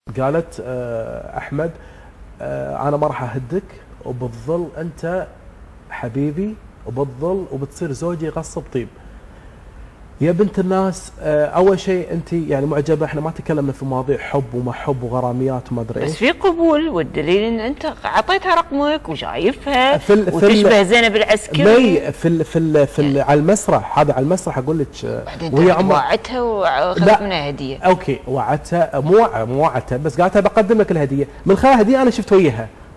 قالت احمد انا ما راح اهدك، وبتظل انت حبيبي، وبتظل وبتصير زوجي غصب طيب. يا بنت الناس، اول شيء انت يعني معجبه، احنا ما تكلمنا في مواضيع حب وما حب وغراميات وما ادري ايش، بس في قبول، والدليل ان انت اعطيتها رقمك وشايفها وتشبه زينب العسكري. على المسرح، هذا على المسرح اقول لك. وهي وعدتها واخذت منها هديه. اوكي، وعدتها، مو وعدتها، بس قالت بقدم لك الهديه، من خلال هديه انا شفت وياها.